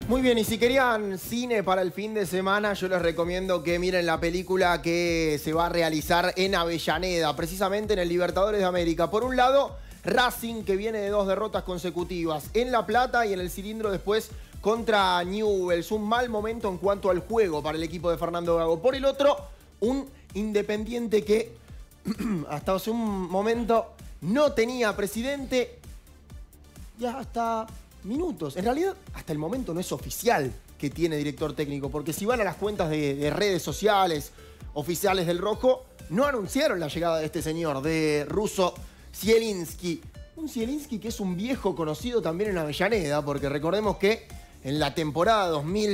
Muy bien, y si querían cine para el fin de semana, yo les recomiendo que miren la película que se va a realizar en Avellaneda, precisamente en el Libertadores de América. Por un lado, Racing, que viene de 2 derrotas consecutivas en La Plata y en el Cilindro después contra Newell's. Un mal momento en cuanto al juego para el equipo de Fernando Gago. Por el otro, un Independiente que hasta hace un momento no tenía presidente y hasta minutos. En realidad, hasta el momento no es oficial que tiene director técnico, porque si van a las cuentas de redes sociales oficiales del Rojo, no anunciaron la llegada de este señor, de Russo Zielinski. Un Zielinski que es un viejo conocido también en Avellaneda, porque recordemos que en la temporada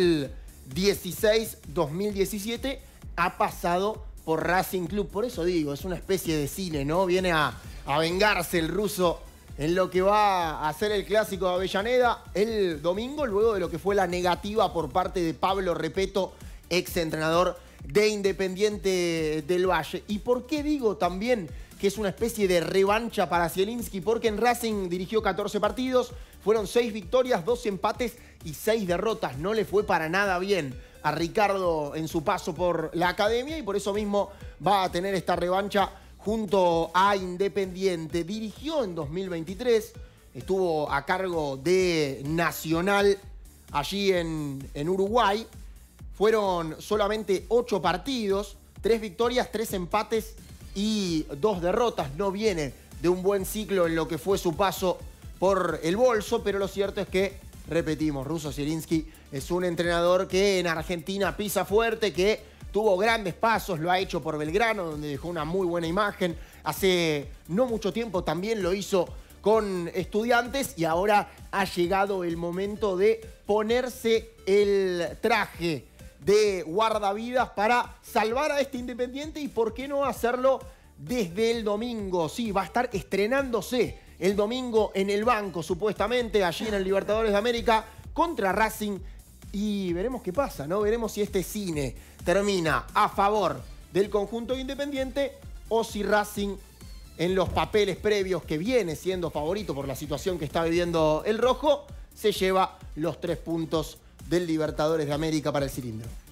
2016-2017 ha pasado por Racing Club. Por eso digo, es una especie de cine, ¿no? Viene a vengarse el ruso en lo que va a ser el clásico de Avellaneda el domingo, luego de lo que fue la negativa por parte de Pablo Repetto, ex entrenador de Independiente del Valle. ¿Y por qué digo también que es una especie de revancha para Zielinski? Porque en Racing dirigió 14 partidos, fueron 6 victorias, 2 empates y 6 derrotas. No le fue para nada bien a Ricardo en su paso por la academia y por eso mismo va a tener esta revancha junto a Independiente. Dirigió en 2023, estuvo a cargo de Nacional allí en Uruguay. Fueron solamente 8 partidos, 3 victorias, 3 empates y 2 derrotas. No viene de un buen ciclo en lo que fue su paso por el bolso, pero lo cierto es que, repetimos, Russo Zielinski es un entrenador que en Argentina pisa fuerte, que tuvo grandes pasos, lo ha hecho por Belgrano, donde dejó una muy buena imagen. Hace no mucho tiempo también lo hizo con Estudiantes y ahora ha llegado el momento de ponerse el traje de guardavidas para salvar a este Independiente y por qué no hacerlo desde el domingo. Sí, va a estar estrenándose el domingo en el banco, supuestamente, allí en el Libertadores de América contra Racing. Y veremos qué pasa, ¿no? Veremos si este cine termina a favor del conjunto Independiente o si Racing, en los papeles previos que viene siendo favorito por la situación que está viviendo el Rojo, se lleva los 3 puntos del Libertadores de América para el Cilindro.